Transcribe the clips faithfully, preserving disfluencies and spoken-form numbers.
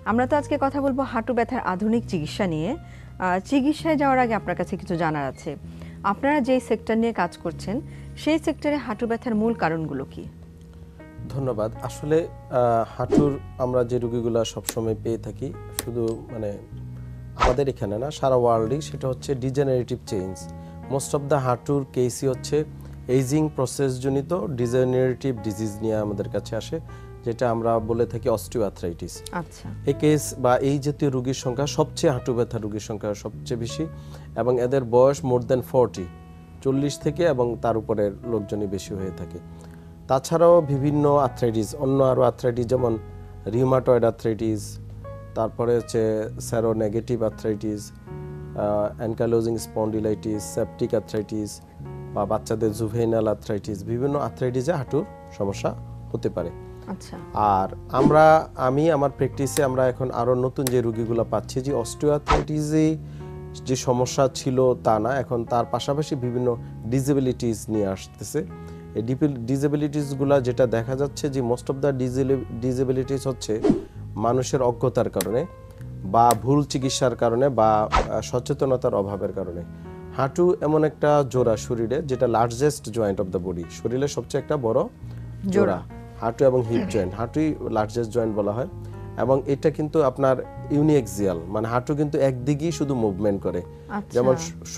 আমরা তো আজকে কথা বলবো হাঁটু ব্যথার আধুনিক চিকিৎসা নিয়ে। চিকিৎসায় যাওয়ার আগে আপনার কাছে কিছু জানার আছে। আপনারা যেই সেক্টর নিয়ে কাজ করছেন সেই সেক্টরে হাঁটু ব্যথার মূল কারণগুলো কি? ধন্যবাদ। আসলে হাঁটুর আমরা যে রোগীগুলো সবসময় পেয়ে থাকি, শুধু মানে আমাদের এখানে না, সারা ওয়ার্ল্ডেই, সেটা হচ্ছে degenerative change. Most of the হাঁটুর কেসই হচ্ছে এইজিং প্রসেসজনিত ডিজেনারেটিভ ডিজিজ নিয়ে আমাদের কাছে আসে, যেটা আমরা বলে থাকি অস্টিওআর্থ্রাইটিস। আচ্ছা, এই কেস বা এই জাতীয় রোগীর সংখ্যা সবচেয়ে, হাঁটু ব্যথা রোগীর সংখ্যা সবচেয়ে বেশি, এবং এদের বয়স মোর দেন ফর্টি, চল্লিশ থেকে এবং তার উপরের লোকজনই বেশি হয়ে থাকে। তাছাড়াও বিভিন্ন আর্থ্রাইটিস, অন্য আরও আর্থ্রাইটিস যেমন রিউমাটয়েড আর্থ্রাইটিস, তারপরে হচ্ছে sero negative arthritis, ankylosing spondylitis, septic arthritis বা বাচ্চাদের জুভেনাল আর্থ্রাইটিস, বিভিন্ন আর্থ্রাইটিসে হাঁটুর সমস্যা হতে পারে। আচ্ছা, আর আমরা আমি আমার প্র্যাকটিসে আমরা এখন আরও নতুন যে রোগীগুলো পাচ্ছি, যে অস্টিওআর্থ্রাইটিসে যে সমস্যা ছিল তা না, এখন তার পাশাপাশি বিভিন্ন ডিসেবিলিটিস নিয়ে আসতেছে। এই ডিসেবিলিটিসগুলো যেটা দেখা যাচ্ছে যে মোস্ট অফ দ্য ডিসেবিলিটিস হচ্ছে মানুষের অজ্ঞতার কারণে বা ভুল চিকিৎসার কারণে বা সচেতনতার অভাবের কারণে। হাঁটু এমন একটা জোড়া শরীরে, যেটা largest joint of the body, শরীরের সবচেয়ে একটা বড় জোড়া হাঁটু এবং হিপ জয়েন্ট। হাঁটুই লার্জেস্ট জয়েন্ট বলা হয়, এবং এটা কিন্তু আপনার ইউনিএক্সিয়াল, মানে হাঁটু কিন্তু একদিকেই শুধু মুভমেন্ট করে। যেমন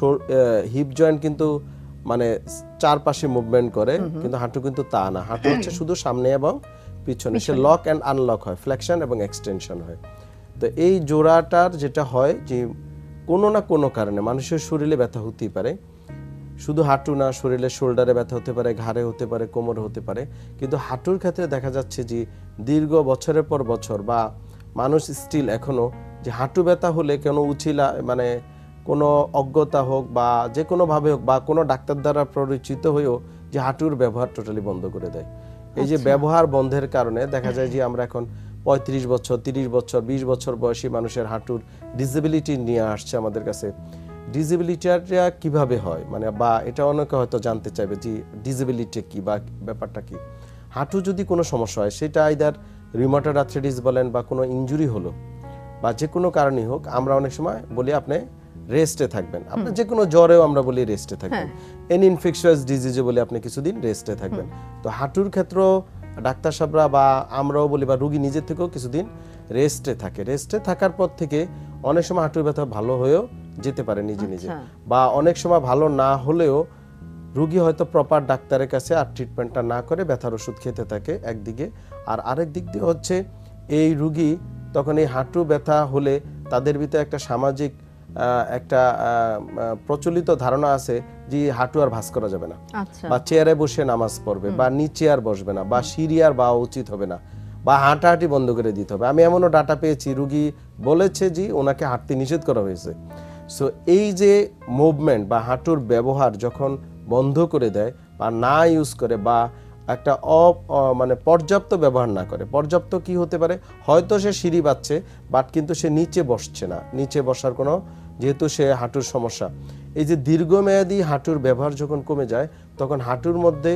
হিপ জয়েন্ট কিন্তু মানে চারপাশে মুভমেন্ট করে, কিন্তু হাঁটু কিন্তু তা না। হাঁটু হচ্ছে শুধু সামনে এবং পিছনে, সে লক অ্যান্ড আনলক হয়, ফ্লেকশন এবং এক্সটেনশন হয়। তো এই জোড়াটার যেটা হয় যে কোনো না কোনো কারণে মানুষের শরীরে ব্যথা হতেই পারে, শুধু হাঁটু না, শরীরের শোল্ডারে ব্যথা হতে পারে, ঘাড়ে হতে পারে, কোমরে হতে পারে। কিন্তু হাঁটুর ক্ষেত্রে দেখা যাচ্ছে যে দীর্ঘ বছরের পর বছর বা মানুষ স্টিল এখনো যে হাঁটু ব্যথা হলে কোনো উচিলা মানে কোনো অজ্ঞতা হোক বা যে কোনোভাবে হোক বা কোনো ডাক্তার দ্বারা পরিচিত হয়েও যে হাঁটুর ব্যবহার টোটালি বন্ধ করে দেয়। এই যে ব্যবহার বন্ধের কারণে দেখা যায় যে আমরা এখন পঁয়ত্রিশ বছর, তিরিশ বছর, বিশ বছর বয়সী মানুষের হাঁটুর ডিসেবিলিটি নিয়ে আসছে আমাদের কাছে। ডিসেবিলিটিটা কিভাবে হয়, মানে বা এটা অনেকে হয়তো জানতে চাইবে যে ডিসেবিলিটি কি বা ব্যাপারটা কি। হাঁটু যদি কোনো সমস্যা হয়, সেটা আইদার রিউমাটয়েড আর্থ্রাইটিস বলেন বা কোনো ইনজুরি হলো বা যে কোনো কারণেই হোক, আমরা অনেক সময় বলি আপনি রেস্টে থাকবেন। আপনার যে কোনো জ্বরেও আমরা বলি রেস্টে থাকবেন। এনি ইনফেকশাস ডিজিজে বলি আপনি কিছুদিন রেস্টে থাকবেন। তো হাঁটুর ক্ষেত্রেও ডাক্তার সাহেবরা বা আমরাও বলি বা রোগী নিজের থেকেও কিছুদিন রেস্টে থাকে। রেস্টে থাকার পর থেকে অনেক সময় হাঁটুর ব্যথা ভালো হয়েও যেতে পারে নিজে নিজে, বা অনেক সময় ভালো না হলেও রোগী হয়তো প্রপার ডাক্তারের কাছে আর ট্রিটমেন্টটা না করে ব্যথার ওষুধ খেতে থাকে একদিকে। আর আরেক দিক দিয়ে হচ্ছে এই রোগী তখন এই হাঁটু ব্যথা হলে তাদের ভিতরে একটা সামাজিক একটা প্রচলিত ধারণা আছে যে হাঁটু আর ভাঁজ করা যাবে না, বা চেয়ারে বসে নামাজ পড়বে, বা নিচে আর বসবে না, বা সিঁড়ি আর বা উচিত হবে না, বা হাঁটাহাঁটি বন্ধ করে দিতে হবে। আমি এমনও ডাটা পেয়েছি, রুগী বলেছে যে ওনাকে হাঁটতে নিষেধ করা হয়েছে। সো এই যে মুভমেন্ট বা হাঁটুর ব্যবহার যখন বন্ধ করে দেয় বা না ইউজ করে বা একটা অ মানে পর্যাপ্ত ব্যবহার না করে, পর্যাপ্ত কি হতে পারে, হয়তো সে সিঁড়ি বাচ্ছে বাট কিন্তু সে নিচে বসছে না, নিচে বসার কোনো, যেহেতু সে হাঁটুর সমস্যা, এই যে দীর্ঘমেয়াদী হাঁটুর ব্যবহার যখন কমে যায়, তখন হাঁটুর মধ্যে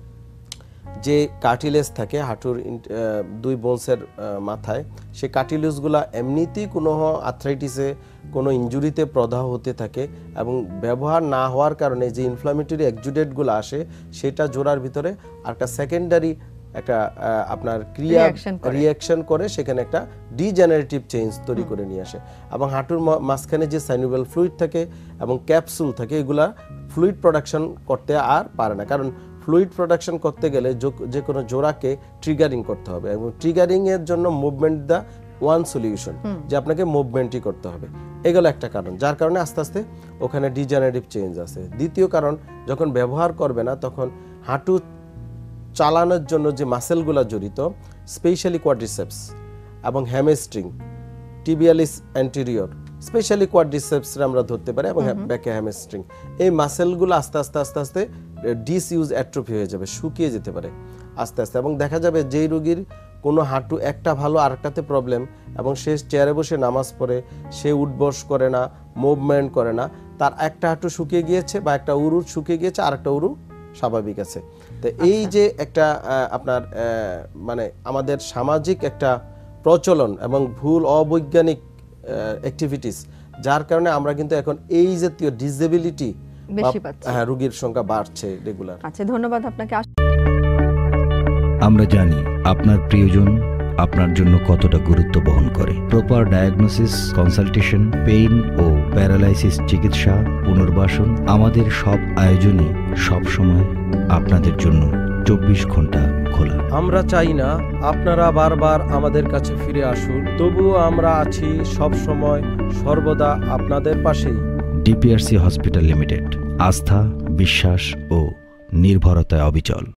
যে কার্টিলেজ থাকে হাঁটুর দুই বোনসের মাথায়, সেই কার্টিলেজগুলো এমনিতেই কোনো আর্থ্রাইটিসে কোনো ইনজুরিতে প্রদাহ হতে থাকে, এবং ব্যবহার না হওয়ার কারণে যে ইনফ্লামেটরি এক্সুডেটগুলো আসে সেটা জোড়ার ভিতরে আর একটা সেকেন্ডারি একটা আপনার ক্রিয়া রিয়াকশন করে, সেখানে একটা ডিজেনারেটিভ চেঞ্জ তৈরি করে নিয়ে আসে। এবং হাঁটুর মাঝখানে যে সাইনোভিয়াল ফ্লুইড থাকে এবং ক্যাপসুল থাকে, এগুলা ফ্লুইড প্রোডাকশন করতে আর পারে না, কারণ ফ্লুইড প্রোডাকশন করতে গেলে যে কোনো জোড়াকে ট্রিগারিং করতে হবে, এবং ট্রিগারিং এর জন্য মুভমেন্ট দা ওয়ান সলিউশন, যে আপনাকে মুভমেন্টই করতে হবে। এগুলো একটা কারণ, যার কারণে আস্তে আস্তে ওখানে ডিজেনারেটিভ চেঞ্জ আছে। দ্বিতীয় কারণ, যখন ব্যবহার করবে না তখন হাঁটু চালানোর জন্য যে মাসেলগুলো জড়িত, স্পেশালি কোয়াড্রিসেপস এবং হ্যামস্ট্রিং, টিবিয়ালিস অ্যান্টেরিয়র, স্পেশালি কোয়াড্রিসেপসে আমরা ধরতে পারি, এবং ব্যাকে হ্যামস্ট্রিং, এই মাসেলগুলো আস্তে আস্তে আস্তে আস্তে ডিসইউজ অ্যাট্রোফি হয়ে যাবে, শুকিয়ে যেতে পারে আস্তে আস্তে। এবং দেখা যাবে যেই রোগীর কোনো হাঁটু একটা ভালো আরেকটাতে প্রবলেম, এবং সে চেয়ারে বসে নামাজ পড়ে, সে উঠবস করে না, মুভমেন্ট করে না, তার একটা হাঁটু শুকিয়ে গিয়েছে বা একটা উরু শুকিয়ে গিয়েছে, আর একটা উরু স্বাভাবিক আছে। তো এই যে একটা আপনার মানে আমাদের সামাজিক একটা প্রচলন এবং ভুল অবৈজ্ঞানিক অ্যাক্টিভিটিস, যার কারণে আমরা কিন্তু এখন এই জাতীয় ডিসেবিলিটি বেশি পাচ্ছি। হ্যাঁ, রোগীর সংখ্যা বাড়ছে রেগুলার। আচ্ছা, ধন্যবাদ আপনাকে। আমরা জানি আপনার প্রিয়জন আপনার জন্য কতটা গুরুত্ব বহন করে। প্রপার ডায়াগনোসিস, কনসালটেশন, পেইন ও প্যারালাইসিস চিকিৎসা, পুনর্বাসন, আমাদের সব আয়োজনই সব সময় আপনাদের জন্য চব্বিশ ঘন্টা খোলা। আমরা চাই না আপনারা বারবার আমাদের কাছে ফিরে আসুন, তবুও আমরা আছি সব সময় সর্বদা আপনাদের পাশেই। ডিপিআরসি হসপিটাল লিমিটেড, আস্থা, বিশ্বাস ও নির্ভরতায় অবিচল।